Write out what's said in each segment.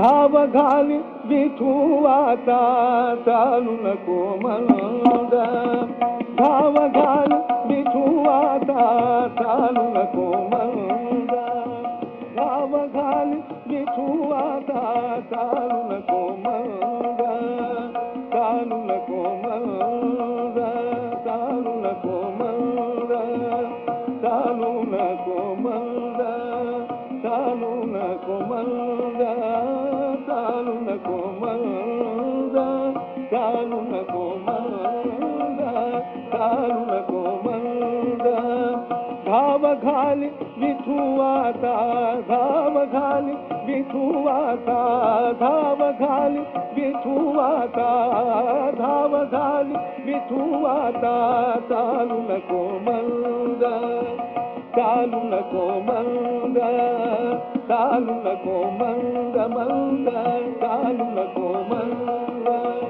धाव घाली विठू आता चालू नको मंद धाव घाली विठू आता चालू नको मंद धाव घाली विठू आता चालू नको मंद चालू नको मंद चालू नको मंद चालू नको मंद चालू नको मंद चालू नको मंद चालू नको मंद चालू नको मंद धाव घाली विठू आता धाव घाली विठू आता धाव घाली विठू आता धाव घाली विठू आता चालू नको मंद चालू नको मंद चालू नको मंद मंद चालू नको मंद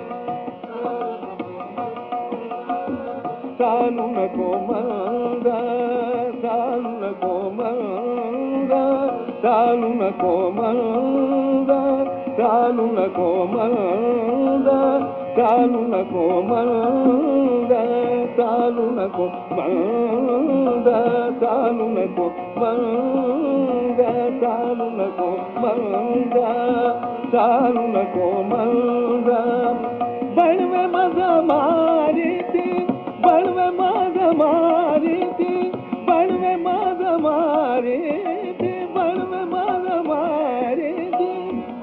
चालू नको मंद चालू नको मंद चालू नको मंद चालू नको मंद चालू नको मंद चालू नको मंद चालू नको मंद चालू नको मंद चालू नको मंद बळवे मज मारिती बळवे मज मारिती बळवे मज मारिती बळवे मज मारिती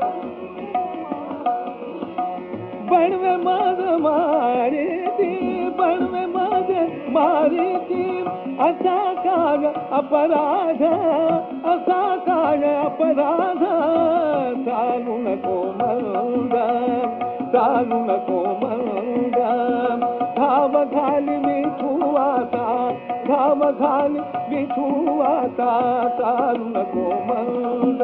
बळवे मज मारिती बळवे मज मारिती असा काय अपराध असा काय अपराध चालू नको मंद चालू नको मंद धाव घाली विठू आता धाव घाली विठू आता चालू नको मंद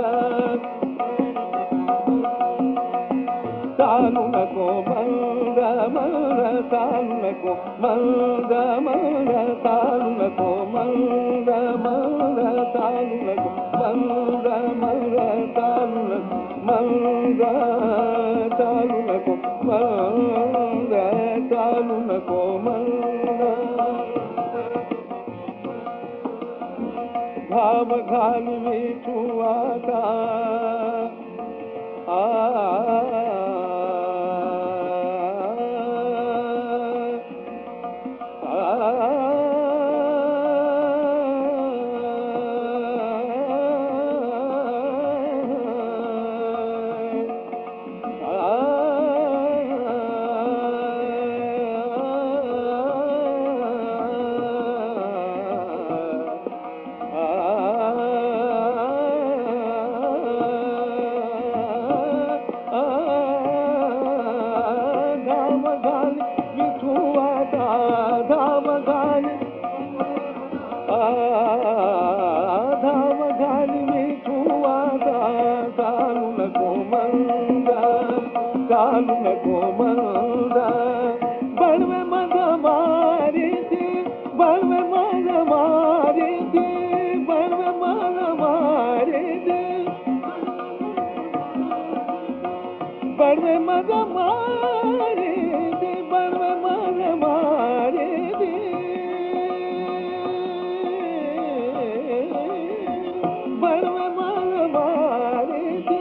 चालू नको मंद मंद चालू नको मंद मंद चालू नको मंद मंद चालू नको मंद मंद चालू नको मंद चालू नको मंद चालू नको मंद धाव घाली विठू आता धाव घाली विठू आता चालू नको मंद चालू नको मंद बळवे मज मारिती बळवे मज मारिती बळवे मज मारिती बळवे मज मारिती बळवे मज मारिती बळवे मज मारिती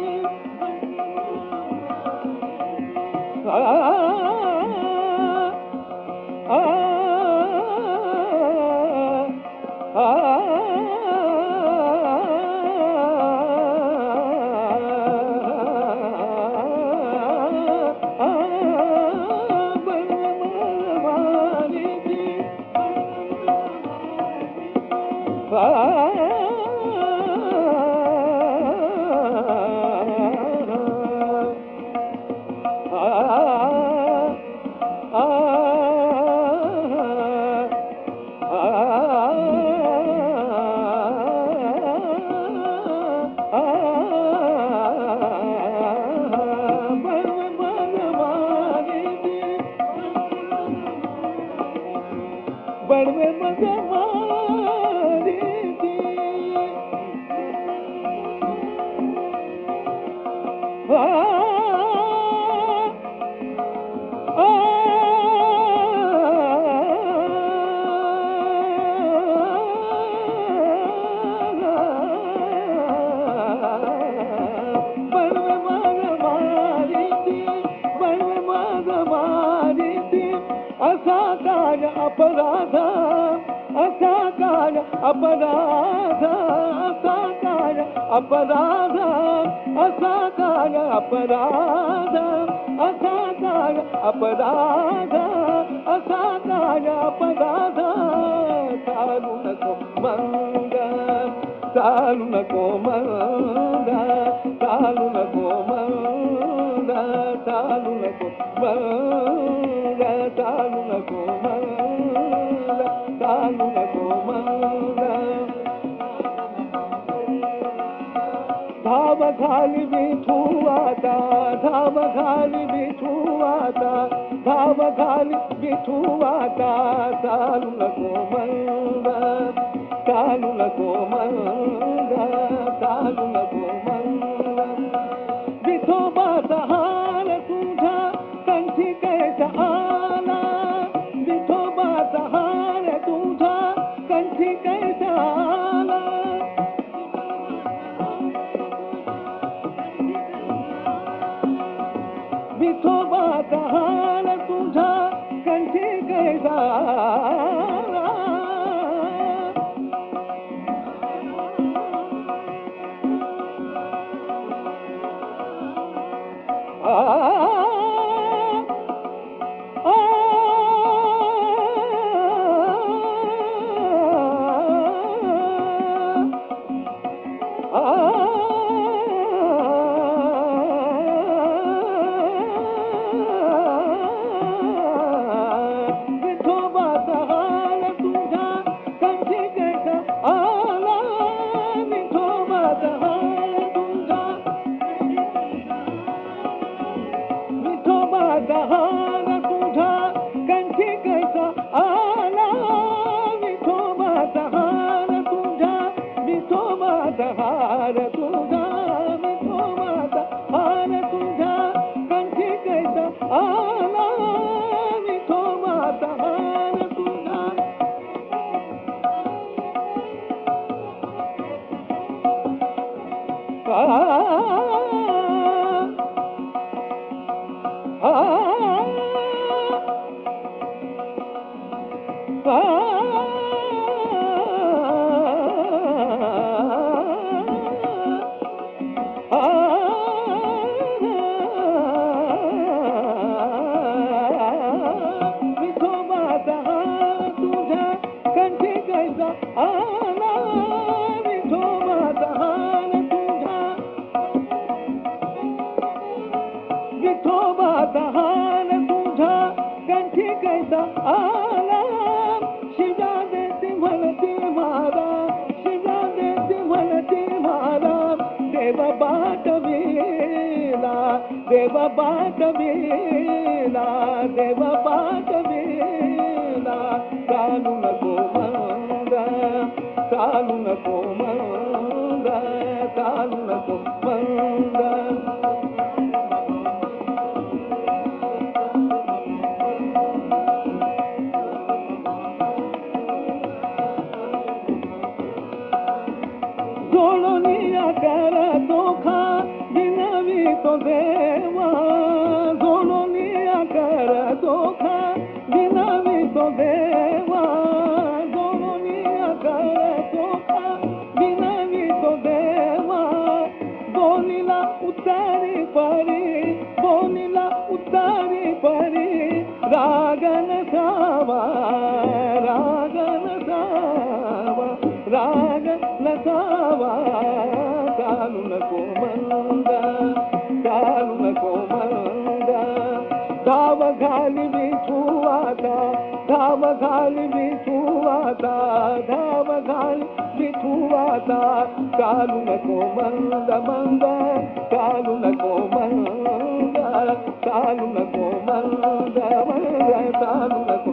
बड़वे मज मारिती अपराध असा काय अपराध असा काय अपराध असा काय अपराध असा काय अपराध असा काय अपराध चालू नको मंद चालू नको मंद चालू नको मंद चालू नको मंद चालू नको मंद चालू नको मंद धाव खाली बिठू आता धाव खाली बिठू आता धाव खाली बिठू आता चालू नको मंद चालू नको मंद चालू नको मंद विठोबाचा हार तुझ्या कंठी कैसा आला विठोबाचा हार तुझ्या कंठी कैसा आला विठोबाचा हार तुझ्या कंठी कैसा आला देव पाठविला देव पाठविला चालू नको मंद चालू नको मंद चालू नको मंद जोडोनिया कर धोखा बिनवी तो देवा जोडोनिया कर धोखा बिनवी तो देवा जोडोनिया कर धोखा बिनवी तो देवा दोनीला उतारी परी दोनीला उतारी परी रागन सावा रागन सावा राग नसावा चालू नको मंद चालू नको मंद धाव घाली बिछू आता धाव घाली बिछू आता धाव घाली बिछू आता चालू नको मंद मंद चालू नको मंद चालू नको मंद मंद चालू नको